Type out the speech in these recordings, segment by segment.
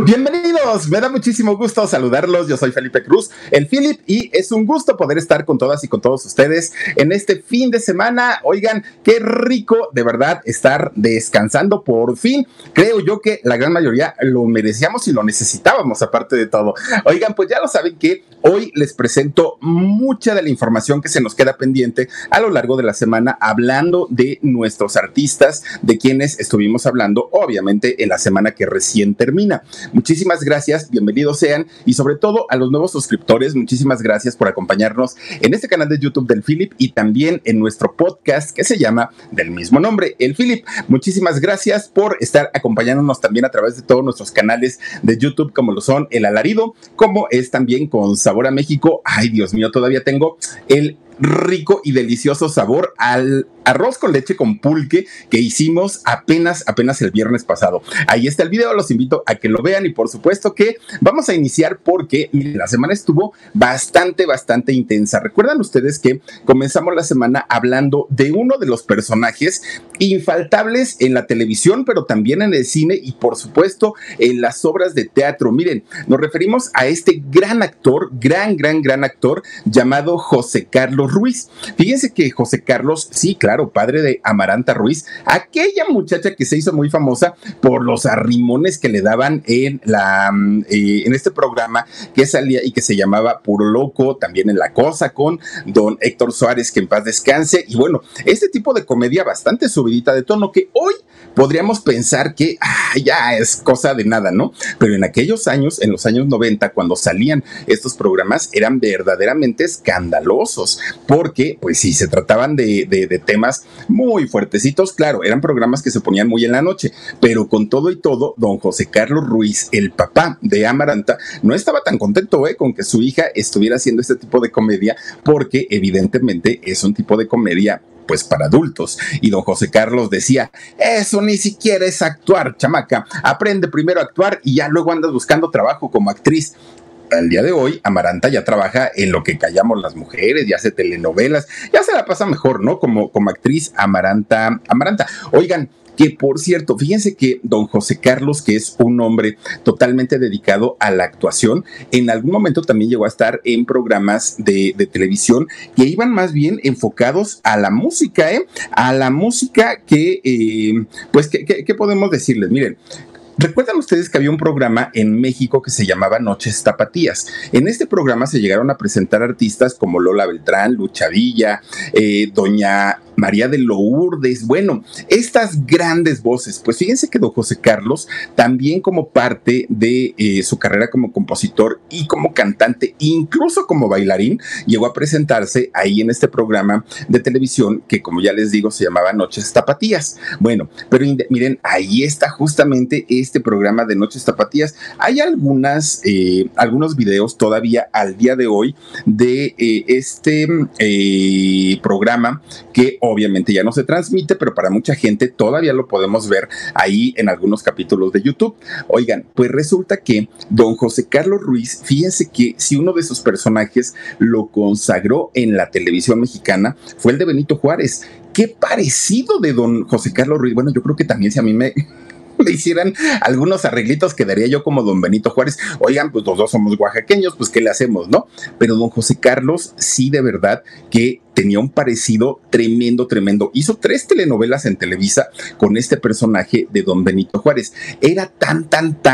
Bienvenidos, me da muchísimo gusto saludarlos. Yo soy Felipe Cruz, el Philip, y es un gusto poder estar con todas y con todos ustedes en este fin de semana. Oigan, qué rico de verdad estar descansando por fin. Creo yo que la gran mayoría lo merecíamos y lo necesitábamos, aparte de todo. Oigan, pues ya lo saben que hoy les presento mucha de la información que se nos queda pendiente a lo largo de la semana, hablando de nuestros artistas, de quienes estuvimos hablando, obviamente, en la semana que recién termina. Muchísimas gracias, bienvenidos sean, y sobre todo a los nuevos suscriptores, muchísimas gracias por acompañarnos en este canal de YouTube del Philip y también en nuestro podcast que se llama del mismo nombre, el Philip. Muchísimas gracias por estar acompañándonos también a través de todos nuestros canales de YouTube, como lo son El Alarido, como es también Con Sabor a México. Ay, Dios mío, todavía tengo el rico y delicioso sabor al arroz con leche con pulque que hicimos apenas el viernes pasado. Ahí está el video, los invito a que lo vean y por supuesto que vamos a iniciar porque miren, la semana estuvo bastante intensa. ¿Recuerdan ustedes que comenzamos la semana hablando de uno de los personajes infaltables en la televisión, pero también en el cine y por supuesto en las obras de teatro? Miren, nos referimos a este gran actor, gran actor llamado José Carlos Ruiz. Fíjense que José Carlos, sí, claro, padre de Amaranta Ruiz, aquella muchacha que se hizo muy famosa por los arrimones que le daban en este programa que salía y que se llamaba Puro Loco, también en La Cosa con don Héctor Suárez, que en paz descanse. Y bueno, este tipo de comedia bastante subidita de tono que hoy podríamos pensar que ya es cosa de nada, ¿no? Pero en aquellos años, en los años 90, cuando salían estos programas, eran verdaderamente escandalosos, porque pues sí, se trataban de temas muy fuertecitos. Claro, eran programas que se ponían muy en la noche, pero con todo y todo, don José Carlos Ruiz, el papá de Amaranta, no estaba tan contento con que su hija estuviera haciendo este tipo de comedia, porque evidentemente es un tipo de comedia pues para adultos. Y don José Carlos decía, eso ni siquiera es actuar, chamaca, aprende primero a actuar y ya luego andas buscando trabajo como actriz. Al día de hoy, Amaranta ya trabaja en lo que callamos las mujeres, ya hace telenovelas, ya se la pasa mejor, ¿no? Como actriz Amaranta. Oigan, que por cierto, fíjense que don José Carlos, que es un hombre totalmente dedicado a la actuación, en algún momento también llegó a estar en programas de televisión que iban más bien enfocados a la música, a la música que, pues, ¿qué podemos decirles? Miren, ¿recuerdan ustedes que había un programa en México que se llamaba Noches Tapatías? En este programa se llegaron a presentar artistas como Lola Beltrán, Lucha Villa, doña María de Lourdes, bueno, estas grandes voces. Pues fíjense que don José Carlos, también como parte de su carrera como compositor y como cantante, incluso como bailarín, llegó a presentarse ahí en este programa de televisión que, como ya les digo, se llamaba Noches Tapatías. Bueno, pero miren, ahí está justamente este programa de Noches Tapatías. Hay algunos videos todavía al día de hoy de este programa que obviamente ya no se transmite, pero para mucha gente todavía lo podemos ver ahí en algunos capítulos de YouTube. Oigan, pues resulta que don José Carlos Ruiz, fíjense que si uno de sus personajes lo consagró en la televisión mexicana fue el de Benito Juárez. Qué parecido de don José Carlos Ruiz. Bueno, yo creo que también si a mí me hicieran algunos arreglitos, quedaría yo como don Benito Juárez. Oigan, pues los dos somos oaxaqueños, pues ¿qué le hacemos, no? Pero don José Carlos, sí, de verdad que tenía un parecido tremendo. Hizo 3 telenovelas en Televisa con este personaje de don Benito Juárez. Era tan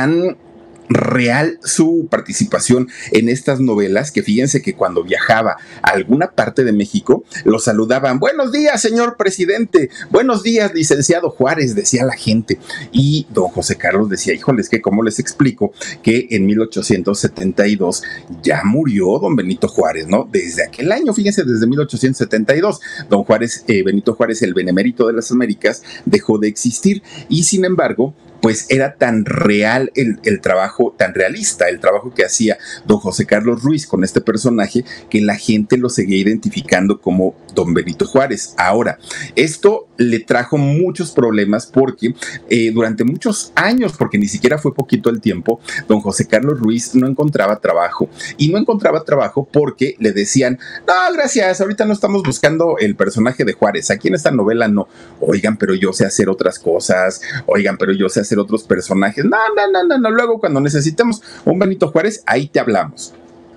real su participación en estas novelas que fíjense que cuando viajaba a alguna parte de México lo saludaban, buenos días señor presidente, buenos días licenciado Juárez, decía la gente. Y don José Carlos decía, híjoles, que cómo les explico que en 1872 ya murió don Benito Juárez, ¿no? Desde aquel año, fíjense, desde 1872 don Juárez, Benito Juárez, el benemérito de las Américas, dejó de existir y sin embargo pues era tan real el trabajo, tan realista el trabajo que hacía don José Carlos Ruiz con este personaje, que la gente lo seguía identificando como don Benito Juárez. Ahora, esto le trajo muchos problemas porque durante muchos años, porque ni siquiera fue poquito el tiempo, don José Carlos Ruiz no encontraba trabajo. Y no encontraba trabajo porque le decían, no, gracias, ahorita no estamos buscando el personaje de Juárez, aquí en esta novela no. Oigan, pero yo sé hacer otras cosas, oigan, pero yo sé hacer hacer otros personajes. No, luego cuando necesitemos un Benito Juárez, ahí te hablamos.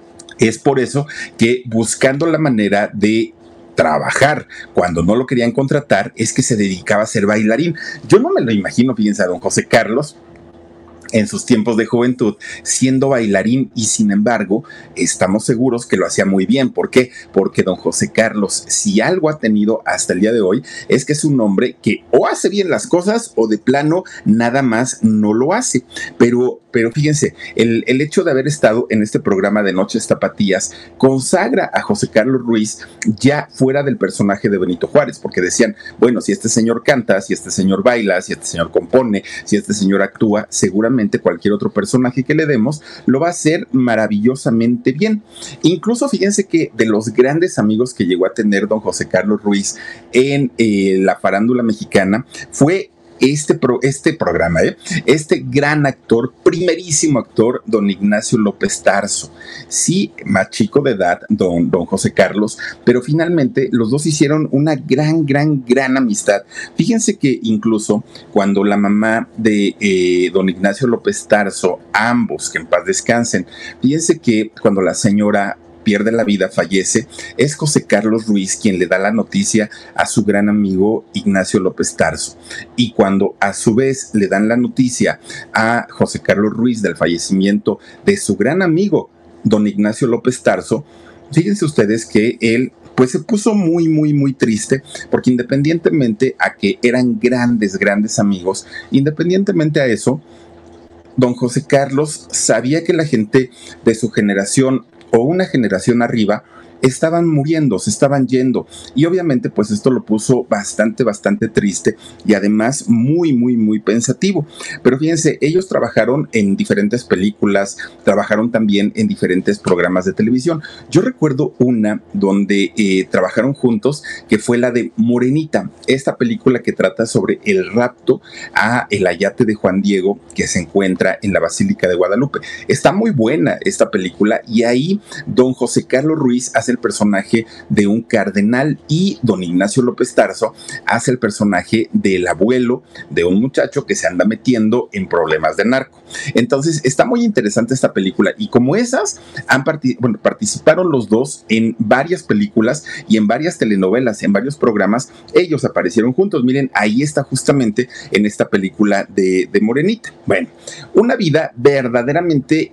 Es por eso que buscando la manera de trabajar cuando no lo querían contratar, es que se dedicaba a ser bailarín. Yo no me lo imagino, fíjense, a don José Carlos en sus tiempos de juventud siendo bailarín, y sin embargo estamos seguros que lo hacía muy bien. ¿Por qué? Porque don José Carlos, si algo ha tenido hasta el día de hoy, es que es un hombre que o hace bien las cosas o de plano nada más no lo hace. Pero fíjense, el hecho de haber estado en este programa de Noches Tapatías consagra a José Carlos Ruiz ya fuera del personaje de Benito Juárez, porque decían, bueno, si este señor canta, si este señor baila, si este señor compone, si este señor actúa, seguramente cualquier otro personaje que le demos lo va a hacer maravillosamente bien. Incluso fíjense que de los grandes amigos que llegó a tener don José Carlos Ruiz en la farándula mexicana fue este programa, este gran actor, primerísimo actor, don Ignacio López Tarso. Sí, más chico de edad, don José Carlos, pero finalmente los dos hicieron una gran amistad. Fíjense que incluso cuando la mamá de don Ignacio López Tarso, ambos, que en paz descansen, fíjense que cuando la señora pierde la vida, fallece, es José Carlos Ruiz quien le da la noticia a su gran amigo Ignacio López Tarso. Y cuando a su vez le dan la noticia a José Carlos Ruiz del fallecimiento de su gran amigo, don Ignacio López Tarso, fíjense ustedes que él pues se puso muy triste, porque independientemente a que eran grandes amigos, independientemente a eso, don José Carlos sabía que la gente de su generación o una generación arriba estaban muriendo, se estaban yendo, y obviamente pues esto lo puso bastante triste y además muy pensativo. Pero fíjense, ellos trabajaron en diferentes películas, trabajaron también en diferentes programas de televisión. Yo recuerdo una donde trabajaron juntos, que fue la de Morenita, esta película que trata sobre el rapto a el ayate de Juan Diego que se encuentra en la Basílica de Guadalupe. Está muy buena esta película, y ahí don José Carlos Ruiz hace el personaje de un cardenal y don Ignacio López Tarso hace el personaje del abuelo de un muchacho que se anda metiendo en problemas de narco. Entonces está muy interesante esta película, y como esas participaron los dos en varias películas y en varias telenovelas, en varios programas, ellos aparecieron juntos. Miren, ahí está justamente en esta película de Morenita. Bueno, una vida verdaderamente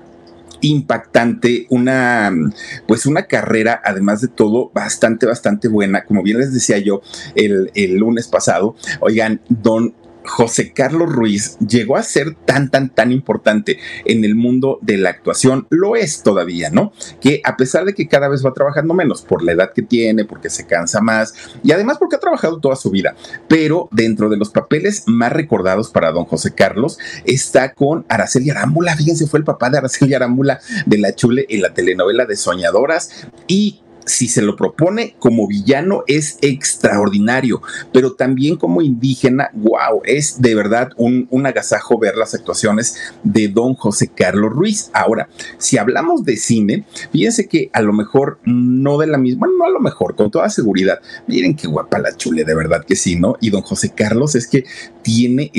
impactante, una carrera, además de todo, bastante buena. Como bien les decía yo el lunes pasado, oigan, don José Carlos Ruiz llegó a ser tan importante en el mundo de la actuación, lo es todavía, ¿no? Que a pesar de que cada vez va trabajando menos por la edad que tiene, porque se cansa más y además porque ha trabajado toda su vida, pero dentro de los papeles más recordados para don José Carlos está con Araceli Arámbula. Fíjense, fue el papá de Araceli Arámbula de la Chule en la telenovela de Soñadoras, y si se lo propone como villano es extraordinario, pero también como indígena, wow, es de verdad un agasajo ver las actuaciones de don José Carlos Ruiz. Ahora, si hablamos de cine, fíjense que a lo mejor no de la misma, no a lo mejor, con toda seguridad, miren qué guapa la Chule, de verdad que sí, ¿no? Y don José Carlos es que tiene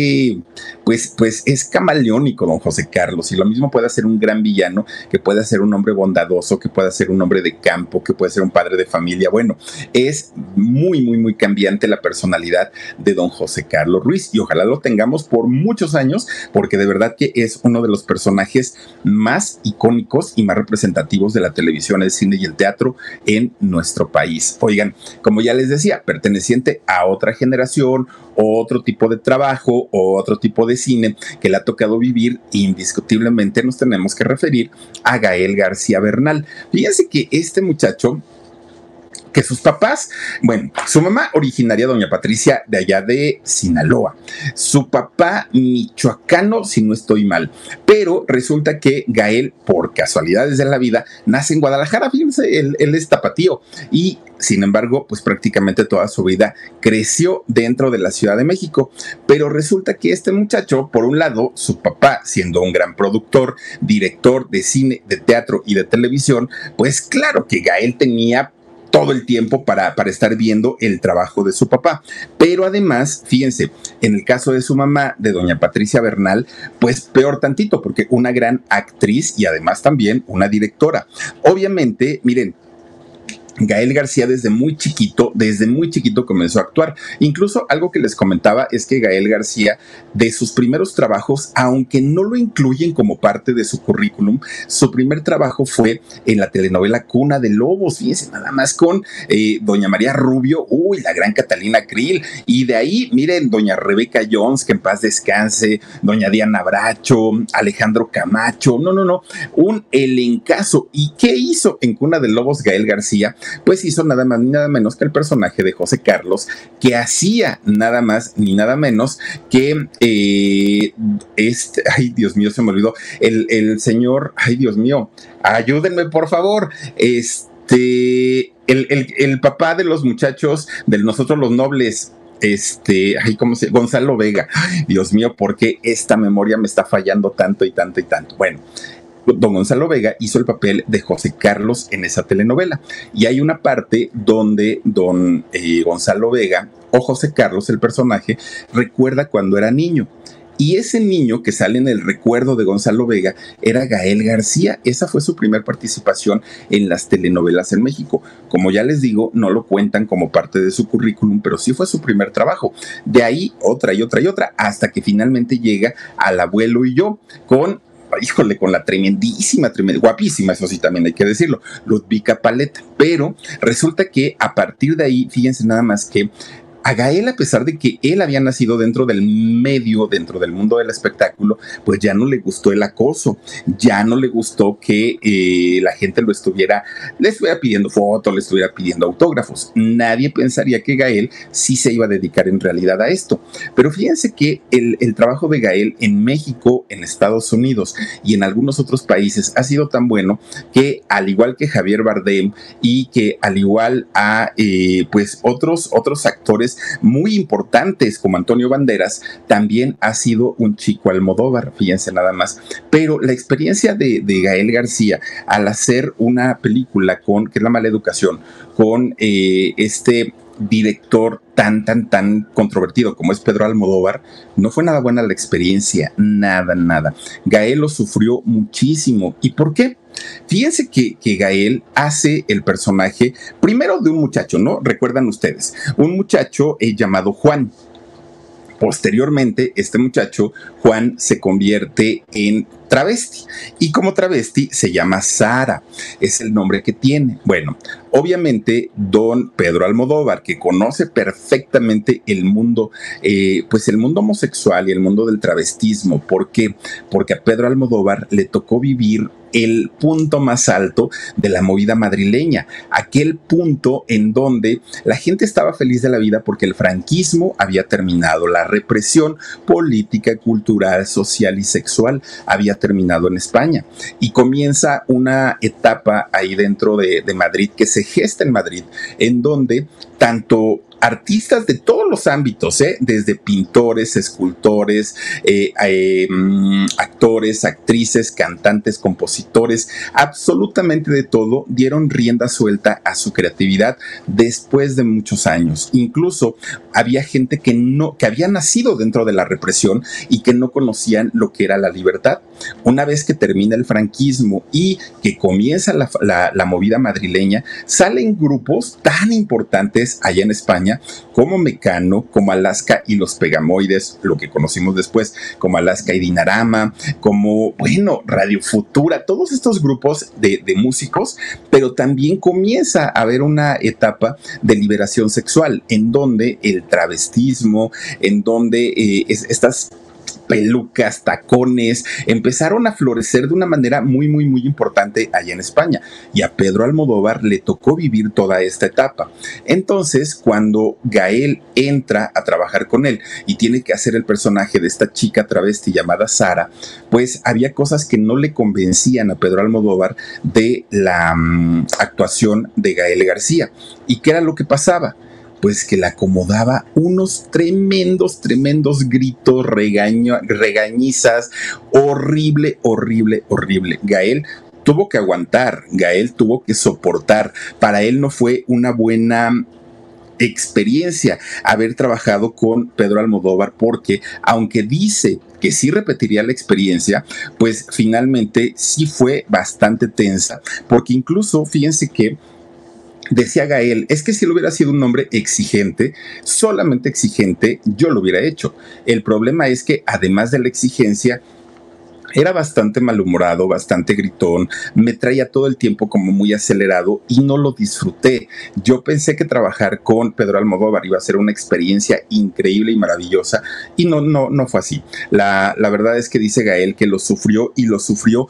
pues es camaleónico don José Carlos, y lo mismo puede ser un gran villano, que puede ser un hombre bondadoso, que puede ser un hombre de campo, que puede ser un padre de familia. Bueno, es muy cambiante la personalidad de don José Carlos Ruiz, y ojalá lo tengamos por muchos años, porque de verdad que es uno de los personajes más icónicos y más representativos de la televisión, el cine y el teatro en nuestro país. Oigan, como ya les decía, perteneciente a otra generación, otro tipo de trabajo o otro tipo de cine que le ha tocado vivir, indiscutiblemente nos tenemos que referir a Gael García Bernal. Fíjense que este muchacho, que sus papás, bueno, su mamá originaria, doña Patricia, de allá de Sinaloa, su papá michoacano, si no estoy mal, pero resulta que Gael, por casualidades de la vida, nace en Guadalajara. Fíjense, él es tapatío, y sin embargo, pues prácticamente toda su vida creció dentro de la Ciudad de México. Pero resulta que este muchacho, por un lado, su papá, siendo un gran productor, director de cine, de teatro y de televisión, pues claro que Gael tenía todo el tiempo para estar viendo el trabajo de su papá. Pero además, fíjense, en el caso de su mamá, de doña Patricia Bernal, pues peor tantito, porque una gran actriz y además también una directora. Obviamente, miren, Gael García desde muy chiquito comenzó a actuar. Incluso algo que les comentaba es que Gael García, de sus primeros trabajos, aunque no lo incluyen como parte de su currículum, su primer trabajo fue en la telenovela Cuna de Lobos, fíjense, nada más con doña María Rubio, la gran Catalina Krill, y de ahí, miren, doña Rebeca Jones, que en paz descanse, doña Diana Bracho, Alejandro Camacho, no, un elencazo. ¿Y qué hizo en Cuna de Lobos Gael García? Pues hizo nada más ni nada menos que el personaje de José Carlos, que hacía nada más ni nada menos que ay Dios mío, se me olvidó, el señor, ay Dios mío, ayúdenme por favor, el papá de los muchachos, de nosotros los nobles, Gonzalo Vega. Ay, Dios mío, ¿por qué esta memoria me está fallando tanto y tanto y tanto? Bueno, don Gonzalo Vega hizo el papel de José Carlos en esa telenovela. Y hay una parte donde don Gonzalo Vega, o José Carlos, el personaje, recuerda cuando era niño. Y ese niño que sale en el recuerdo de Gonzalo Vega era Gael García. Esa fue su primera participación en las telenovelas en México. Como ya les digo, no lo cuentan como parte de su currículum, pero sí fue su primer trabajo. De ahí otra y otra y otra, hasta que finalmente llega Al Abuelo y Yo, con la tremendísima, guapísima, eso sí también hay que decirlo, Ludvika Paleta. Pero resulta que a partir de ahí, fíjense nada más que a Gael, a pesar de que él había nacido dentro del medio, dentro del mundo del espectáculo, pues ya no le gustó el acoso, ya no le gustó que la gente le estuviera pidiendo fotos, le estuviera pidiendo autógrafos. Nadie pensaría que Gael sí se iba a dedicar en realidad a esto. Pero fíjense que el trabajo de Gael en México, en Estados Unidos y en algunos otros países ha sido tan bueno que, al igual que Javier Bardem y que al igual a pues otros actores muy importantes como Antonio Banderas, también ha sido un Chico Almodóvar, fíjense nada más. Pero la experiencia de Gael García al hacer una película que es La Mala Educación, con este director tan controvertido como es Pedro Almodóvar, no fue nada buena la experiencia, nada. Gael lo sufrió muchísimo. ¿Y por qué? Fíjense que Gael hace el personaje primero de un muchacho, ¿no? Recuerdan ustedes, un muchacho llamado Juan. Posteriormente, este muchacho, Juan, se convierte en travesti. Y como travesti se llama Sara. Es el nombre que tiene. Bueno, obviamente, don Pedro Almodóvar, que conoce perfectamente el mundo, pues el mundo homosexual y el mundo del travestismo. ¿Por qué? Porque a Pedro Almodóvar le tocó vivir el punto más alto de la movida madrileña, aquel punto en donde la gente estaba feliz de la vida porque el franquismo había terminado, la represión política, cultural, social y sexual había terminado en España, y comienza una etapa ahí dentro de Madrid, que se gesta en Madrid, en donde tanto artistas de todos los ámbitos, desde pintores, escultores, actores, actrices, cantantes, compositores, absolutamente de todo, dieron rienda suelta a su creatividad después de muchos años. Incluso había gente que había nacido dentro de la represión y que no conocían lo que era la libertad. Una vez que termina el franquismo y que comienza la movida madrileña, salen grupos tan importantes allá en España como Mecano, como Alaska y los Pegamoides, lo que conocimos después como Alaska y Dinarama, como, Radio Futura, todos estos grupos de músicos, pero también comienza a haber una etapa de liberación sexual, en donde el travestismo, en donde estas pelucas, tacones, empezaron a florecer de una manera muy importante allá en España, y a Pedro Almodóvar le tocó vivir toda esta etapa. Entonces, cuando Gael entra a trabajar con él y tiene que hacer el personaje de esta chica travesti llamada Sara, pues había cosas que no le convencían a Pedro Almodóvar de la actuación de Gael García. ¿Y qué era lo que pasaba? Pues que le acomodaba unos tremendos gritos, regañizas, horrible. Gael tuvo que aguantar, Gael tuvo que soportar. Para él no fue una buena experiencia haber trabajado con Pedro Almodóvar, porque aunque dice que sí repetiría la experiencia, pues finalmente sí fue bastante tensa, porque incluso fíjense que decía Gael, es que si él hubiera sido un hombre exigente, solamente exigente, yo lo hubiera hecho. El problema es que además de la exigencia, era bastante malhumorado, bastante gritón, me traía todo el tiempo como muy acelerado y no lo disfruté. Yo pensé que trabajar con Pedro Almodóvar iba a ser una experiencia increíble y maravillosa y no fue así. La verdad es que dice Gael que lo sufrió y lo sufrió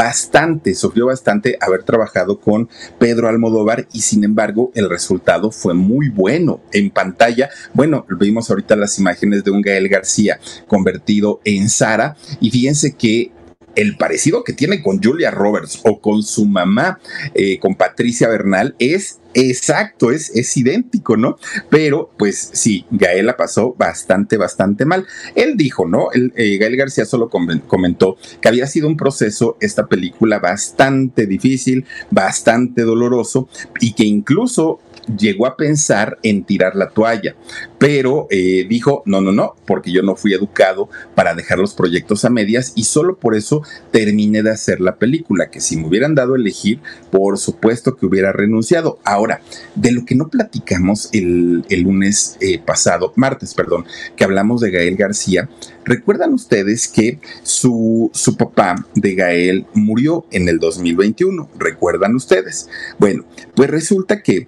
bastante haber trabajado con Pedro Almodóvar y sin embargo el resultado fue muy bueno en pantalla. Bueno, vimos ahorita las imágenes de un Gael García convertido en Sara y fíjense que el parecido que tiene con Julia Roberts o con su mamá, con Patricia Bernal, es exacto, es idéntico, ¿no? Pero pues sí, Gael la pasó bastante mal. Él dijo, ¿no? Gael García solo comentó que había sido un proceso, esta película, bastante difícil, bastante doloroso y que incluso llegó a pensar en tirar la toalla, pero dijo, no, porque yo no fui educado para dejar los proyectos a medias y solo por eso terminé de hacer la película, que si me hubieran dado a elegir, por supuesto que hubiera renunciado. Ahora, de lo que no platicamos el lunes martes, que hablamos de Gael García, ¿recuerdan ustedes que su papá de Gael murió en el 2021? ¿Recuerdan ustedes? Bueno, pues resulta que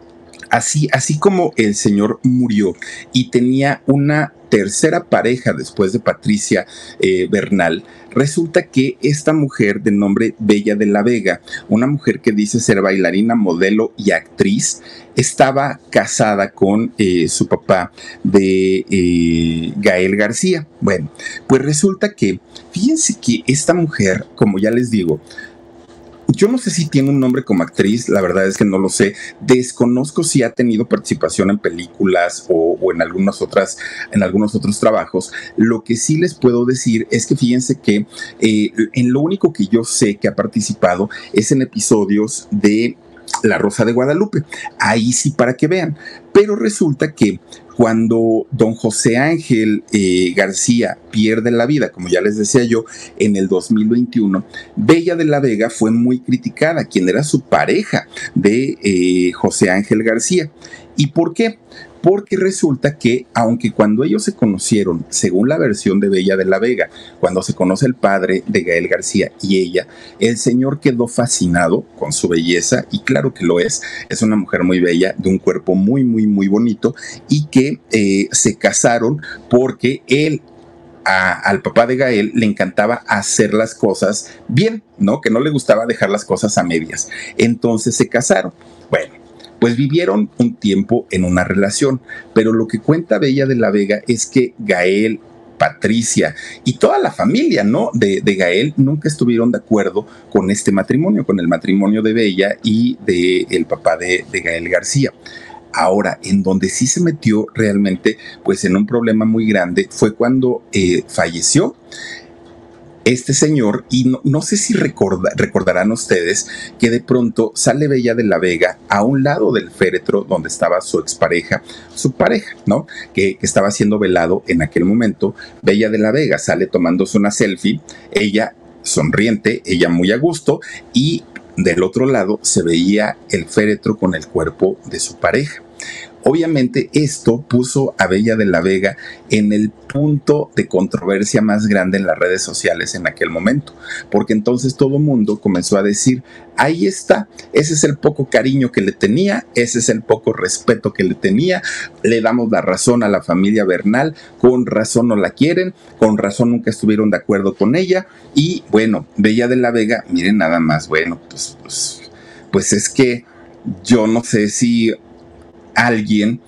así como el señor murió y tenía una tercera pareja después de Patricia Bernal, resulta que esta mujer de nombre Bella de la Vega, una mujer que dice ser bailarina, modelo y actriz, estaba casada con su papá de Gael García. Bueno, pues resulta que, fíjense que esta mujer, como ya les digo, yo no sé si tiene un nombre como actriz, la verdad es que no lo sé. Desconozco si ha tenido participación en películas o en algunos otros trabajos. Lo que sí les puedo decir es que fíjense que en lo único que yo sé que ha participado es en episodios de La Rosa de Guadalupe. Ahí sí, para que vean. Pero resulta que cuando don José Ángel García pierde la vida, como ya les decía yo, en el 2021, Bella de la Vega fue muy criticada, quien era su pareja de José Ángel García. ¿Y por qué? Porque resulta que, aunque cuando ellos se conocieron, según la versión de Bella de la Vega, cuando se conoce el padre de Gael García y ella, el señor quedó fascinado con su belleza, y claro que lo es una mujer muy bella, de un cuerpo muy bonito, y que se casaron porque él, al papá de Gael le encantaba hacer las cosas bien, ¿no? Que no le gustaba dejar las cosas a medias. Entonces se casaron. Bueno, pues vivieron un tiempo en una relación, pero lo que cuenta Bella de la Vega es que Gael, Patricia y toda la familia, ¿no?, de Gael nunca estuvieron de acuerdo con este matrimonio, con el matrimonio de Bella y del papá de Gael García. Ahora, en donde sí se metió realmente, pues en un problema muy grande, fue cuando falleció este señor, y no sé si recordarán ustedes que de pronto sale Bella de la Vega a un lado del féretro donde estaba su expareja, su pareja, ¿no?, que estaba siendo velado en aquel momento. Bella de la Vega sale tomándose una selfie, ella sonriente, ella muy a gusto, y del otro lado se veía el féretro con el cuerpo de su pareja. Obviamente esto puso a Bella de la Vega en el punto de controversia más grande en las redes sociales en aquel momento, porque entonces todo el mundo comenzó a decir, ahí está, ese es el poco cariño que le tenía, ese es el poco respeto que le tenía, le damos la razón a la familia Bernal, con razón no la quieren, con razón nunca estuvieron de acuerdo con ella, y bueno, Bella de la Vega, miren nada más, bueno, pues es que yo no sé si alguien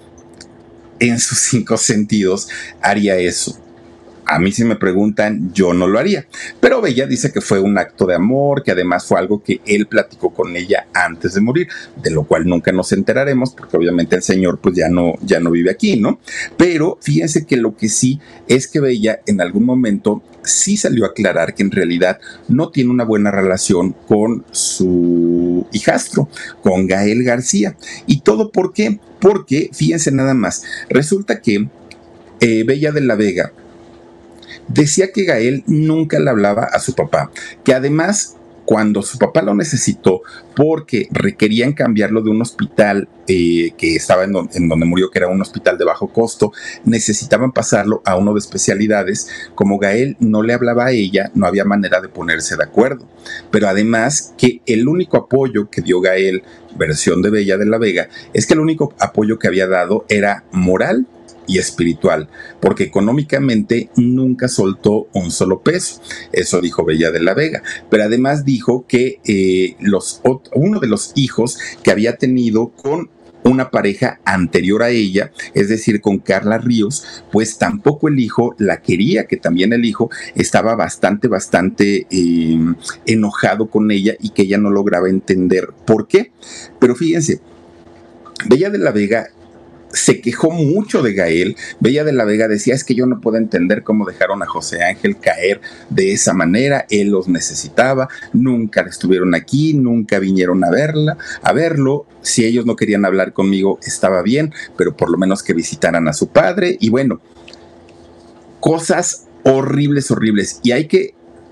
en sus 5 sentidos haría eso. A mí, si me preguntan, yo no lo haría. Pero Bella dice que fue un acto de amor, que además fue algo que él platicó con ella antes de morir, de lo cual nunca nos enteraremos, porque obviamente el señor pues ya no vive aquí, ¿no? Pero fíjense que lo que sí es que Bella en algún momento sí salió a aclarar que en realidad no tiene una buena relación con su hijastro, con Gael García. ¿Y todo por qué? Porque, fíjense nada más, resulta que Bella de la Vega decía que Gael nunca le hablaba a su papá, que además cuando su papá lo necesitó porque requerían cambiarlo de un hospital que estaba en donde murió, que era un hospital de bajo costo, necesitaban pasarlo a uno de especialidades. Como Gael no le hablaba a ella, no había manera de ponerse de acuerdo. Pero además que el único apoyo que dio Gael, versión de Bella de la Vega, es que el único apoyo que había dado era moral y espiritual, porque económicamente nunca soltó un solo peso. Eso dijo Bella de la Vega. Pero además dijo que uno de los hijos que había tenido con una pareja anterior a ella, es decir, con Carla Ríos, pues tampoco el hijo la quería, que también el hijo estaba bastante enojado con ella y que ella no lograba entender por qué. Pero fíjense, Bella de la Vega se quejó mucho de Gael. Bella de la Vega decía, es que yo no puedo entender cómo dejaron a José Ángel caer de esa manera, él los necesitaba, nunca estuvieron aquí, nunca vinieron a verlo, si ellos no querían hablar conmigo estaba bien, pero por lo menos que visitaran a su padre. Y bueno, cosas horribles, y hay que,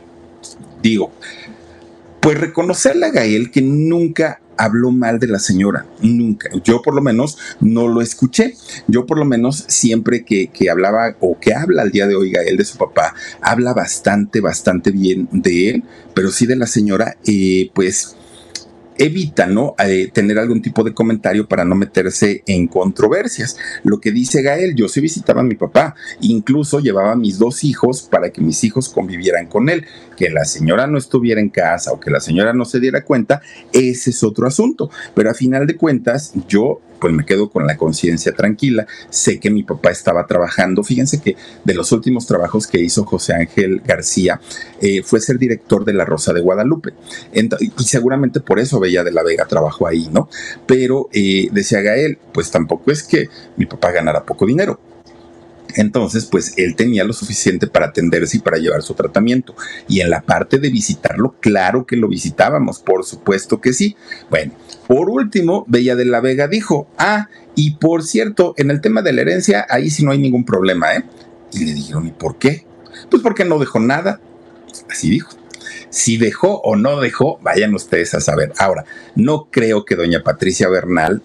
pues reconocerle a Gael que nunca habló mal de la señora, nunca. Yo por lo menos no lo escuché. Yo por lo menos siempre que hablaba o que habla al día de hoy Gael de su papá, habla bastante bien de él, pero sí de la señora, pues evita, ¿no? Tener algún tipo de comentario para no meterse en controversias. Lo que dice Gael, yo sí visitaba a mi papá, incluso llevaba a mis 2 hijos para que mis hijos convivieran con él. Que la señora no estuviera en casa o que la señora no se diera cuenta, ese es otro asunto. Pero a final de cuentas, yo pues me quedo con la conciencia tranquila. Sé que mi papá estaba trabajando. Fíjense que de los últimos trabajos que hizo José Ángel García fue ser director de La Rosa de Guadalupe. Y seguramente por eso Bella de la Vega trabajó ahí, ¿no? Pero decía Gael, pues tampoco es que mi papá ganara poco dinero. Entonces, pues él tenía lo suficiente para atenderse y para llevar su tratamiento. Y en la parte de visitarlo, claro que lo visitábamos, por supuesto que sí. Bueno, por último, Bella de la Vega dijo, y por cierto, en el tema de la herencia, ahí sí no hay ningún problema, ¿eh? Y le dijeron, ¿y por qué? Pues porque no dejó nada. Así dijo. Si dejó o no dejó, vayan ustedes a saber. Ahora, no creo que doña Patricia Bernal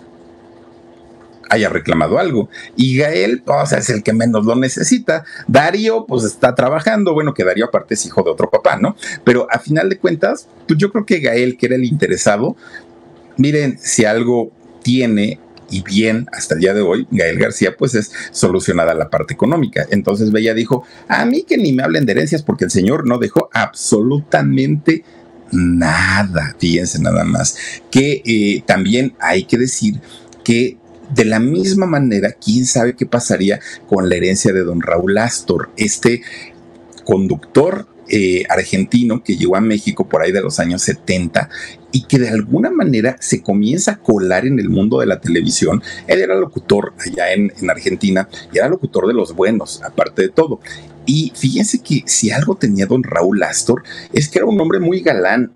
haya reclamado algo. Y Gael, o sea, es el que menos lo necesita. Darío, pues está trabajando. Bueno, que Darío aparte es hijo de otro papá, ¿no? Pero a final de cuentas, pues yo creo que Gael, que era el interesado, miren, si algo tiene y bien hasta el día de hoy, Gael García, pues es solucionada la parte económica. Entonces Bella dijo, a mí que ni me hablen de herencias porque el señor no dejó absolutamente nada. Fíjense nada más. Que también hay que decir que de la misma manera, quién sabe qué pasaría con la herencia de don Raúl Astor, este conductor argentino que llegó a México por ahí de los años 70 y que de alguna manera se comienza a colar en el mundo de la televisión. Él era locutor allá en Argentina y era locutor de los buenos, aparte de todo. Y fíjense que si algo tenía don Raúl Astor es que era un hombre muy galán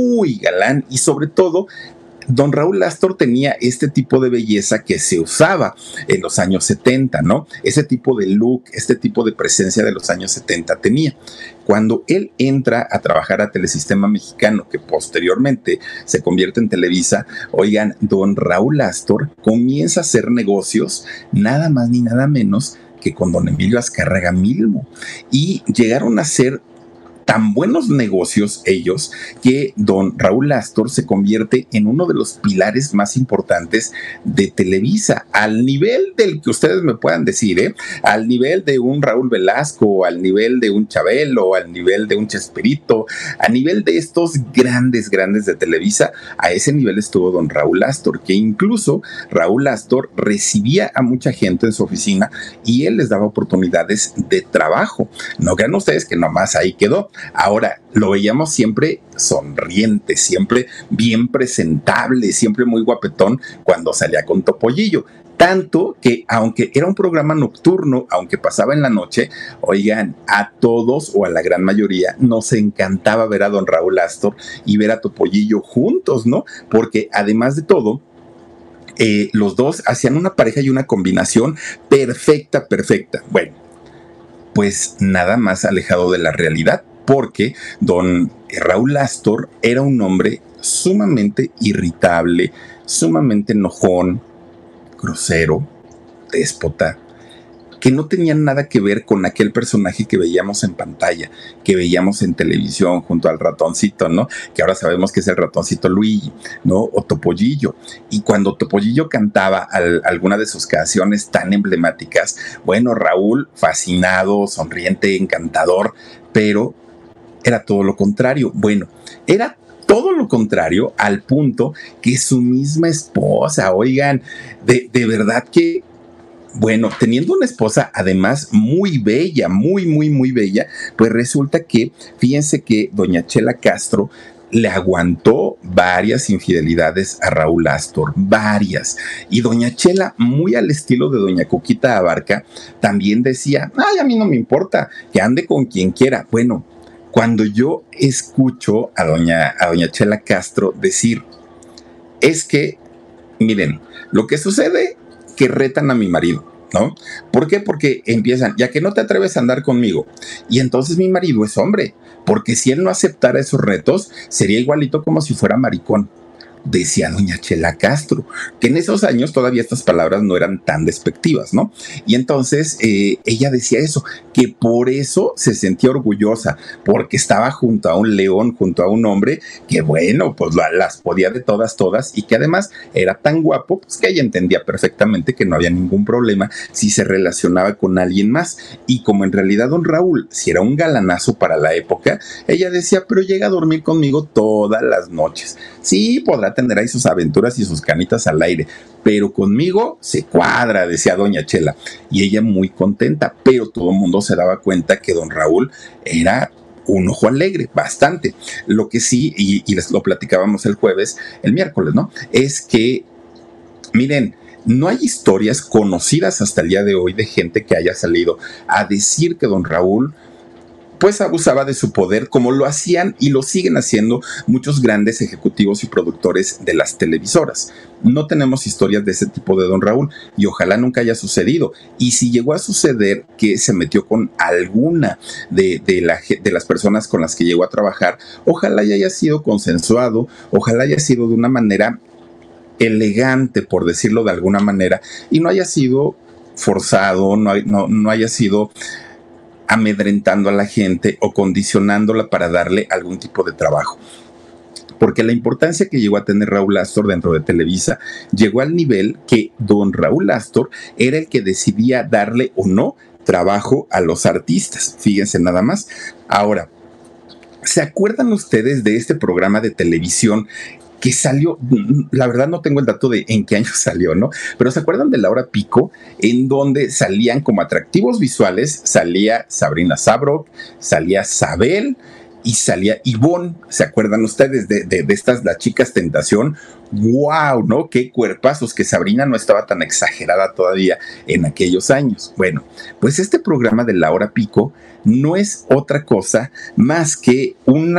y sobre todo don Raúl Astor tenía este tipo de belleza que se usaba en los años 70, ¿no? Ese tipo de look, este tipo de presencia de los años 70 tenía. Cuando él entra a trabajar a Telesistema Mexicano, que posteriormente se convierte en Televisa, oigan, don Raúl Astor comienza a hacer negocios nada más ni nada menos que con don Emilio Azcárraga Milmo. Y llegaron a ser tan buenos negocios ellos que don Raúl Astor se convierte en uno de los pilares más importantes de Televisa, al nivel del que ustedes me puedan decir, al nivel de un Raúl Velasco, al nivel de un Chabelo, al nivel de un Chespirito, a nivel de estos grandes de Televisa. A ese nivel estuvo don Raúl Astor, que incluso Raúl Astor recibía a mucha gente en su oficina y él les daba oportunidades de trabajo. No crean ustedes que nomás ahí quedó. Ahora, lo veíamos siempre sonriente, siempre bien presentable, siempre muy guapetón cuando salía con Topollillo. Tanto que, aunque era un programa nocturno, aunque pasaba en la noche, oigan, a todos o a la gran mayoría nos encantaba ver a don Raúl Astor y ver a Topollillo juntos, ¿no? Porque además de todo, los dos hacían una pareja y una combinación perfecta, perfecta. Bueno, pues nada más alejado de la realidad, porque don Raúl Astor era un hombre sumamente irritable, sumamente enojón, grosero, déspota, que no tenían nada que ver con aquel personaje que veíamos en pantalla, que veíamos en televisión junto al ratoncito, ¿no? Que ahora sabemos que es el ratoncito Luigi, ¿no? O Topollillo. Y cuando Topollillo cantaba alguna de sus canciones tan emblemáticas, bueno, Raúl fascinado, sonriente, encantador, pero era todo lo contrario. Bueno, era todo lo contrario al punto que su misma esposa, oigan, de verdad que, bueno, teniendo una esposa además muy bella, muy bella, pues resulta que, fíjense que doña Chela Castro le aguantó varias infidelidades a Raúl Astor, varias. Y doña Chela, muy al estilo de doña Coquita Abarca, también decía, ay, a mí no me importa, que ande con quien quiera. Bueno, cuando yo escucho a doña Chela Castro decir, es que, miren, lo que sucede que retan a mi marido, ¿no? ¿Por qué? Porque empiezan, ya que no te atreves a andar conmigo. Y entonces mi marido es hombre, porque si él no aceptara esos retos, sería igualito como si fuera maricón. Decía doña Chela Castro, que en esos años todavía estas palabras no eran tan despectivas, ¿no? Y entonces ella decía eso, que por eso se sentía orgullosa, porque estaba junto a un león, junto a un hombre que, bueno, pues las podía de todas, y que además era tan guapo, pues que ella entendía perfectamente que no había ningún problema si se relacionaba con alguien más. Y como en realidad don Raúl, si era un galanazo para la época, ella decía, pero llega a dormir conmigo todas las noches. Sí, podrá tener ahí sus aventuras y sus canitas al aire, pero conmigo se cuadra, decía doña Chela, y ella muy contenta, pero todo el mundo se daba cuenta que don Raúl era un ojo alegre, bastante. Lo que sí, y les lo platicábamos el miércoles, ¿no? Es que, miren, no hay historias conocidas hasta el día de hoy de gente que haya salido a decir que don Raúl pues abusaba de su poder, como lo hacían y lo siguen haciendo muchos grandes ejecutivos y productores de las televisoras. No tenemos historias de ese tipo de don Raúl y ojalá nunca haya sucedido. Y si llegó a suceder que se metió con alguna de las personas con las que llegó a trabajar, ojalá ya haya sido consensuado, ojalá haya sido de una manera elegante, por decirlo de alguna manera, y no haya sido forzado, no haya sido amedrentando a la gente o condicionándola para darle algún tipo de trabajo. Porque la importancia que llegó a tener Raúl Astor dentro de Televisa llegó al nivel que don Raúl Astor era el que decidía darle o no trabajo a los artistas. Fíjense nada más. Ahora, ¿se acuerdan ustedes de este programa de televisión que salió? La verdad no tengo el dato de en qué año salió, ¿no? Pero ¿se acuerdan de la hora pico? En donde salían como atractivos visuales, salía Sabrina Sabrok, salía Sabel y salía Ivonne. ¿Se acuerdan ustedes de estas, las chicas tentación? ¡Wow! ¿No? ¡Qué cuerpazos! Que Sabrina no estaba tan exagerada todavía en aquellos años. Bueno, pues este programa de la hora pico no es otra cosa más que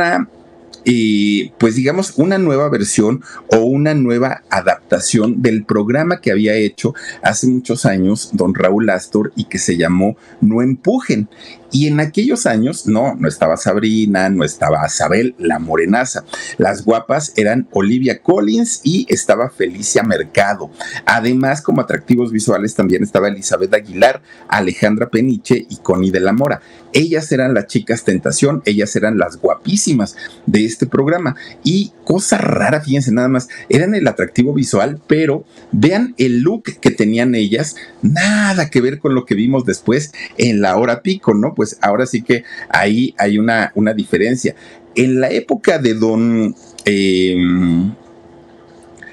pues digamos, una nueva versión o una nueva adaptación del programa que había hecho hace muchos años don Raúl Astor y que se llamó No Empujen. Y en aquellos años no estaba Sabrina, no estaba Sabel, la morenaza. Las guapas eran Olivia Collins y estaba Felicia Mercado. Además, como atractivos visuales también estaba Elizabeth Aguilar, Alejandra Peniche y Connie de la Mora. Ellas eran las chicas tentación, ellas eran las guapísimas de este programa. Y cosa rara, fíjense nada más, eran el atractivo visual, pero vean el look que tenían ellas, nada que ver con lo que vimos después en la hora pico, ¿no? Pues ahora sí que ahí hay una diferencia. En la época de don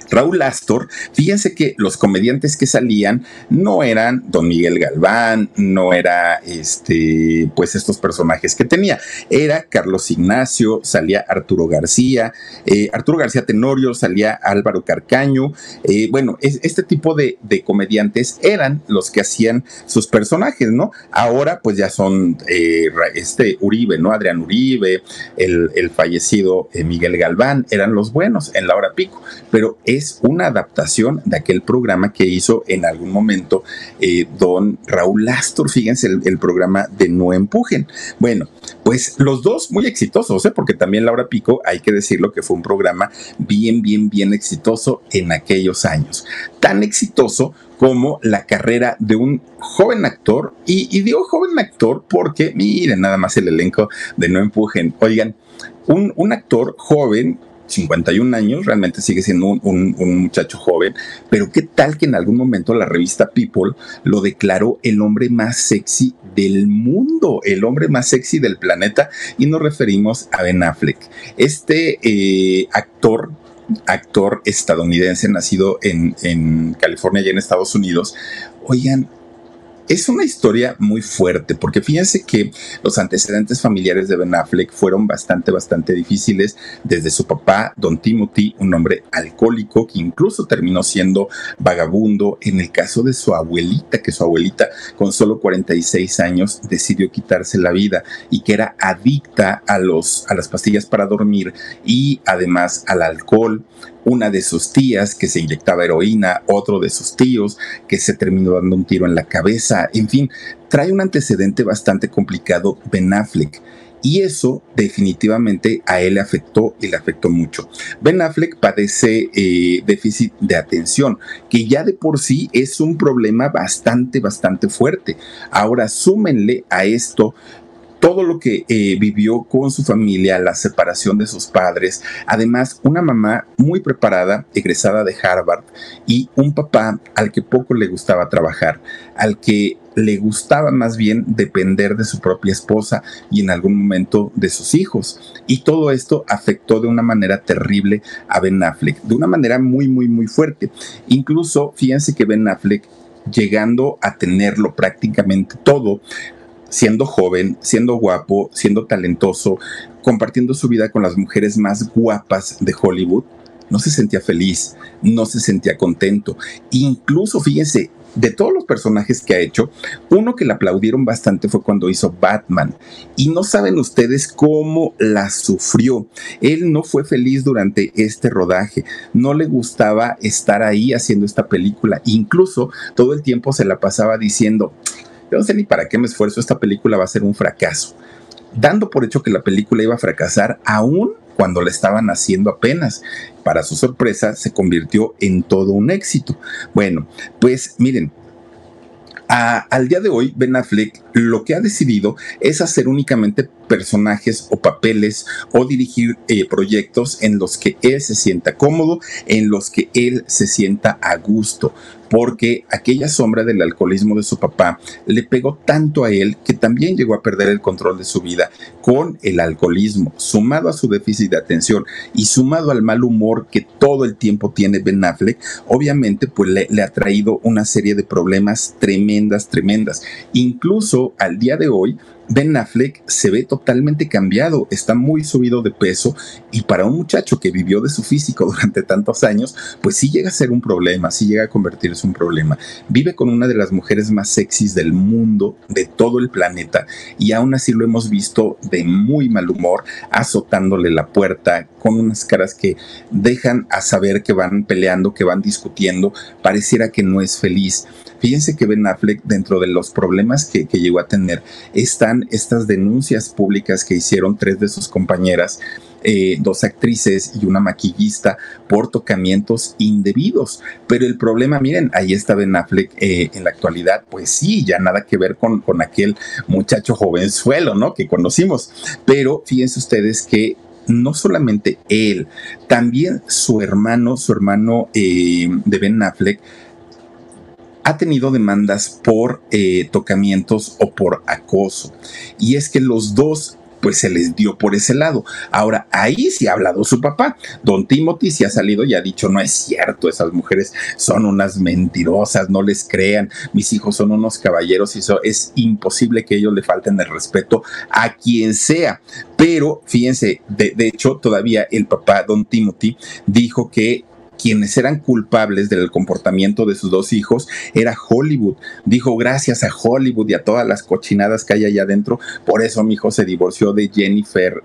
Raúl Astor, fíjense que los comediantes que salían no eran Don Miguel Galván, no era pues estos personajes que tenía, era Carlos Ignacio, salía Arturo García Tenorio, salía Álvaro Carcaño, bueno, este tipo de comediantes eran los que hacían sus personajes, ¿no? Ahora pues ya son Uribe, ¿no? Adrián Uribe, el fallecido Miguel Galván, eran los buenos en la hora pico, pero es una adaptación de aquel programa que hizo en algún momento don Raúl Astor, fíjense el programa de No Empujen. Bueno, pues los dos muy exitosos, porque también La Hora Pico, hay que decirlo que fue un programa bien exitoso en aquellos años. Tan exitoso como la carrera de un joven actor, y digo joven actor porque miren nada más el elenco de No Empujen. Oigan, un actor joven, 51 años, realmente sigue siendo un muchacho joven, pero qué tal que en algún momento la revista People lo declaró el hombre más sexy del mundo, el hombre más sexy del planeta, y nos referimos a Ben Affleck. Actor estadounidense nacido en California y en Estados Unidos. Oigan, es una historia muy fuerte, porque fíjense que los antecedentes familiares de Ben Affleck fueron bastante difíciles, desde su papá, Don Timothy, un hombre alcohólico que incluso terminó siendo vagabundo. En el caso de su abuelita, que su abuelita con solo 46 años decidió quitarse la vida y que era adicta a las pastillas para dormir y además al alcohol. Una de sus tías que se inyectaba heroína, otro de sus tíos que se terminó dando un tiro en la cabeza. En fin, trae un antecedente bastante complicado Ben Affleck. Y eso definitivamente a él le afectó y le afectó mucho. Ben Affleck padece déficit de atención, que ya de por sí es un problema bastante fuerte. Ahora súmenle a esto todo lo que vivió con su familia, la separación de sus padres, además una mamá muy preparada, egresada de Harvard, y un papá al que poco le gustaba trabajar, al que le gustaba más bien depender de su propia esposa y en algún momento de sus hijos. Y todo esto afectó de una manera terrible a Ben Affleck, de una manera muy fuerte. Incluso, fíjense que Ben Affleck, llegando a tenerlo prácticamente todo, siendo joven, siendo guapo, siendo talentoso, compartiendo su vida con las mujeres más guapas de Hollywood, no se sentía feliz, no se sentía contento. Incluso, fíjense, de todos los personajes que ha hecho, uno que le aplaudieron bastante fue cuando hizo Batman. Y no saben ustedes cómo la sufrió. Él no fue feliz durante este rodaje. No le gustaba estar ahí haciendo esta película. Incluso todo el tiempo se la pasaba diciendo: yo no sé ni para qué me esfuerzo, esta película va a ser un fracaso, dando por hecho que la película iba a fracasar aún cuando la estaban haciendo apenas. Para su sorpresa, se convirtió en todo un éxito. Bueno, pues miren, al día de hoy, Ben Affleck lo que ha decidido es hacer únicamente personajes o papeles o dirigir proyectos en los que él se sienta cómodo, en los que él se sienta a gusto, porque aquella sombra del alcoholismo de su papá le pegó tanto a él que también llegó a perder el control de su vida con el alcoholismo, sumado a su déficit de atención y sumado al mal humor que todo el tiempo tiene Ben Affleck. Obviamente pues le ha traído una serie de problemas tremendas. Incluso al día de hoy, Ben Affleck se ve totalmente cambiado, está muy subido de peso, y para un muchacho que vivió de su físico durante tantos años, pues sí llega a ser un problema, sí llega a convertirse en un problema. Vive con una de las mujeres más sexys del mundo, de todo el planeta, y aún así lo hemos visto de muy mal humor, azotándole la puerta, con unas caras que dejan a saber que van peleando, que van discutiendo, pareciera que no es feliz. Fíjense que Ben Affleck, dentro de los problemas que llegó a tener, están estas denuncias públicas que hicieron 3 de sus compañeras, 2 actrices y una maquillista, por tocamientos indebidos. Pero el problema, miren, ahí está Ben Affleck en la actualidad, pues sí, ya nada que ver con aquel muchacho jovenzuelo, ¿no?, que conocimos. Pero fíjense ustedes que no solamente él, también su hermano de Ben Affleck, ha tenido demandas por tocamientos o por acoso. Y es que los dos pues se les dio por ese lado. Ahora, ahí sí ha hablado su papá. Don Timothy sí ha salido y ha dicho, no es cierto, esas mujeres son unas mentirosas, no les crean, mis hijos son unos caballeros y eso es imposible que ellos le falten el respeto a quien sea. Pero fíjense, de hecho, todavía el papá, Don Timothy, dijo que quienes eran culpables del comportamiento de sus dos hijos era Hollywood. Dijo, gracias a Hollywood y a todas las cochinadas que hay allá adentro, por eso mi hijo se divorció de Jennifer,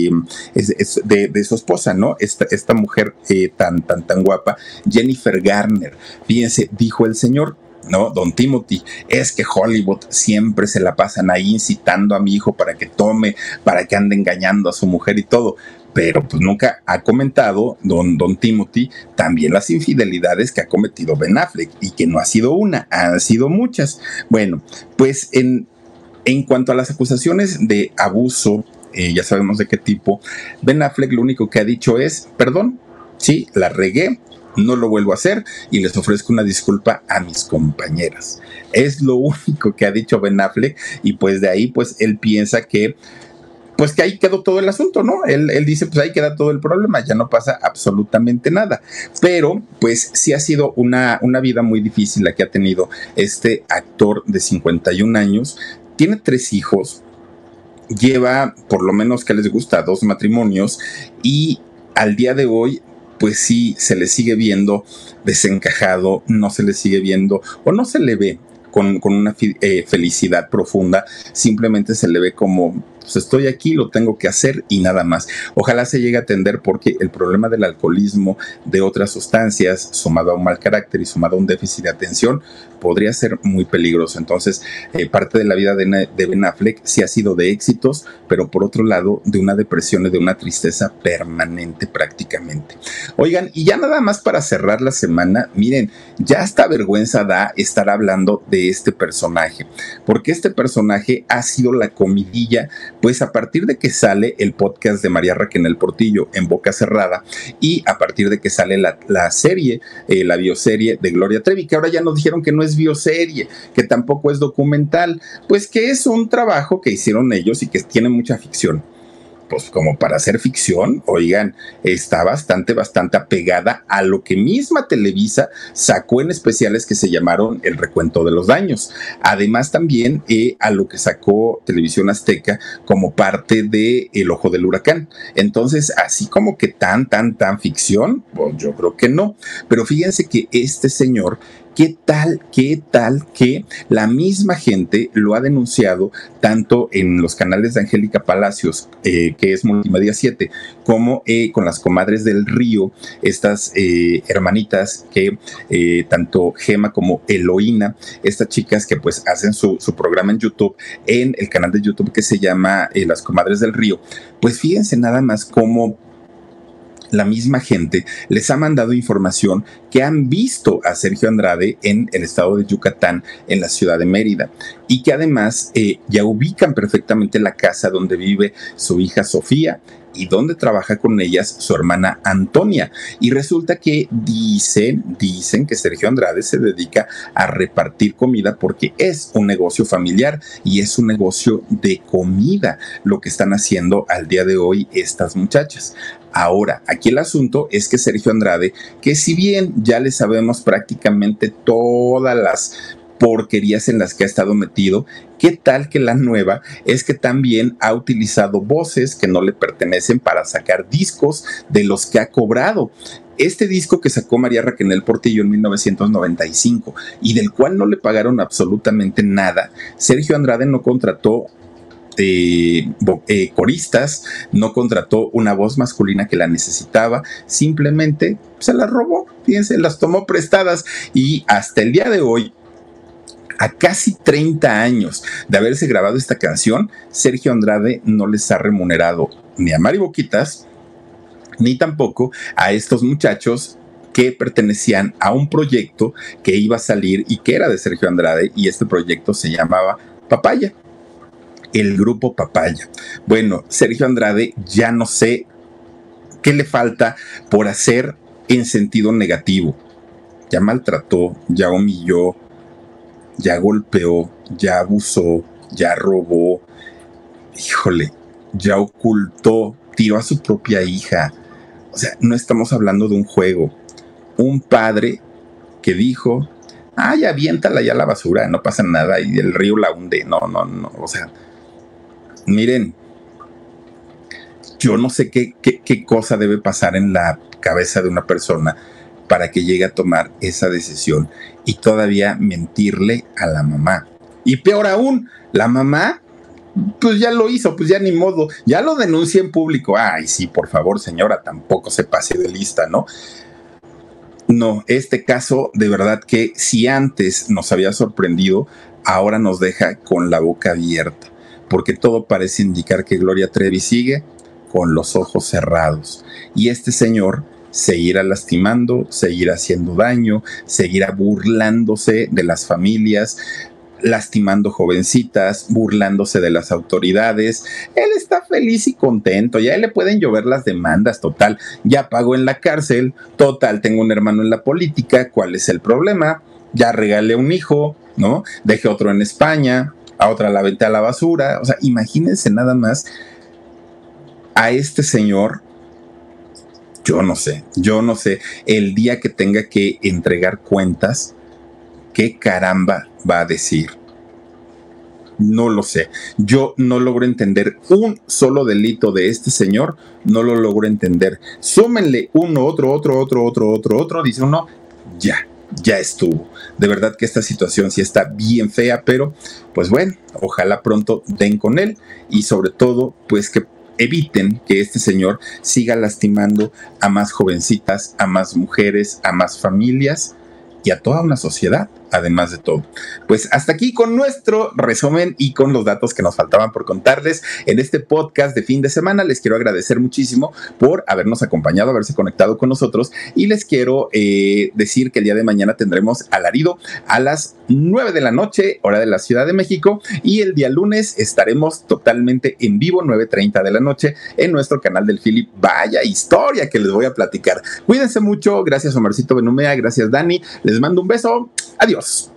de su esposa, ¿no? Esta mujer tan guapa, Jennifer Garner. Fíjense, dijo el señor, ¿no? Don Timothy, es que Hollywood siempre se la pasan ahí incitando a mi hijo para que tome, para que ande engañando a su mujer y todo. Pero pues nunca ha comentado don Timothy también las infidelidades que ha cometido Ben Affleck, y que no ha sido una, han sido muchas. Bueno, pues en cuanto a las acusaciones de abuso, ya sabemos de qué tipo, Ben Affleck lo único que ha dicho es, perdón, sí, la regué, no lo vuelvo a hacer y les ofrezco una disculpa a mis compañeras. Es lo único que ha dicho Ben Affleck, y pues de ahí pues él piensa que pues que ahí quedó todo el asunto, ¿no? Él dice, pues ahí queda todo el problema, ya no pasa absolutamente nada. Pero, pues sí ha sido una vida muy difícil la que ha tenido este actor de 51 años. Tiene 3 hijos, lleva, por lo menos que les gusta, 2 matrimonios, y al día de hoy, pues sí, se le sigue viendo desencajado, no se le sigue viendo, o no se le ve con una felicidad profunda, simplemente se le ve como, pues estoy aquí, lo tengo que hacer y nada más. Ojalá se llegue a atender, porque el problema del alcoholismo, de otras sustancias, sumado a un mal carácter y sumado a un déficit de atención, podría ser muy peligroso. Entonces, parte de la vida de Ben Affleck sí ha sido de éxitos, pero por otro lado, de una depresión y de una tristeza permanente prácticamente. Oigan, y ya nada más para cerrar la semana, miren, ya hasta vergüenza da estar hablando de este personaje, porque este personaje ha sido la comidilla, pues a partir de que sale el podcast de María Raquel Portillo, En Boca Cerrada, y a partir de que sale la serie, la bioserie de Gloria Trevi, que ahora ya nos dijeron que no es bioserie, que tampoco es documental, pues que es un trabajo que hicieron ellos y que tiene mucha ficción. Pues como para hacer ficción, oigan, está bastante apegada a lo que misma Televisa sacó en especiales que se llamaron El Recuento de los Daños. Además también a lo que sacó Televisión Azteca como parte de El Ojo del Huracán. Entonces, así como que tan ficción, pues yo creo que no. Pero fíjense que este señor, ¿qué tal que la misma gente lo ha denunciado tanto en los canales de Angélica Palacios, que es Multimedia 7, como con las Comadres del Río, estas hermanitas que tanto Gema como Eloína, estas chicas que pues hacen su programa en YouTube, en el canal de YouTube que se llama Las Comadres del Río? Pues fíjense nada más cómo la misma gente les ha mandado información que han visto a Sergio Andrade en el estado de Yucatán, en la ciudad de Mérida, y que además ya ubican perfectamente la casa donde vive su hija Sofía y donde trabaja con ellas su hermana Antonia. Y resulta que dicen que Sergio Andrade se dedica a repartir comida porque es un negocio familiar y es un negocio de comida lo que están haciendo al día de hoy estas muchachas. Ahora, aquí el asunto es que Sergio Andrade, que si bien ya le sabemos prácticamente todas las porquerías en las que ha estado metido, ¿qué tal que la nueva es que también ha utilizado voces que no le pertenecen para sacar discos de los que ha cobrado? Este disco que sacó María Raquel Portillo en 1995 y del cual no le pagaron absolutamente nada, Sergio Andrade no contrató coristas, no contrató una voz masculina que la necesitaba, simplemente se las robó, fíjense, las tomó prestadas, y hasta el día de hoy, a casi 30 años de haberse grabado esta canción, Sergio Andrade no les ha remunerado ni a Mari Boquitas, ni tampoco a estos muchachos que pertenecían a un proyecto que iba a salir y que era de Sergio Andrade, y este proyecto se llamaba Papaya, el grupo Papaya. Bueno, Sergio Andrade ya no sé qué le falta por hacer en sentido negativo. Ya maltrató, ya humilló, ya golpeó, ya abusó, ya robó. Híjole, ya ocultó, tiró a su propia hija. O sea, no estamos hablando de un juego. Un padre que dijo, ay, aviéntala ya a la basura, no pasa nada, y el río la hunde. No, no, no. O sea, miren, yo no sé qué cosa debe pasar en la cabeza de una persona para que llegue a tomar esa decisión y todavía mentirle a la mamá. Y peor aún, la mamá, pues ya lo hizo, pues ya ni modo, ya lo denuncia en público. Ay, sí, por favor, señora, tampoco se pase de lista, ¿no? No, este caso de verdad que si antes nos había sorprendido, ahora nos deja con la boca abierta, porque todo parece indicar que Gloria Trevi sigue con los ojos cerrados y este señor seguirá lastimando, seguirá haciendo daño, seguirá burlándose de las familias, lastimando jovencitas, burlándose de las autoridades. Él está feliz y contento, ya le pueden llover las demandas, total, ya pagó en la cárcel, total, tengo un hermano en la política, ¿cuál es el problema? Ya regalé un hijo, ¿no? Dejé otro en España, a otra la aventé a la basura. O sea, imagínense nada más a este señor. Yo no sé, el día que tenga que entregar cuentas, ¿qué caramba va a decir? No lo sé. Yo no logro entender un solo delito de este señor, no lo logro entender. Súmenle uno, otro, dice uno, ya estuvo. De verdad que esta situación sí está bien fea, pero pues bueno, ojalá pronto den con él y sobre todo, pues que eviten que este señor siga lastimando a más jovencitas, a más mujeres, a más familias y a toda una sociedad, además de todo. Pues hasta aquí con nuestro resumen y con los datos que nos faltaban por contarles en este podcast de fin de semana. Les quiero agradecer muchísimo por habernos acompañado, haberse conectado con nosotros y les quiero decir que el día de mañana tendremos alarido a las 9 de la noche, hora de la Ciudad de México, y el día lunes estaremos totalmente en vivo, 9:30 de la noche, en nuestro canal del Philip. Vaya historia que les voy a platicar. Cuídense mucho, gracias Omarcito Benumea, gracias Dani, les mando un beso, adiós.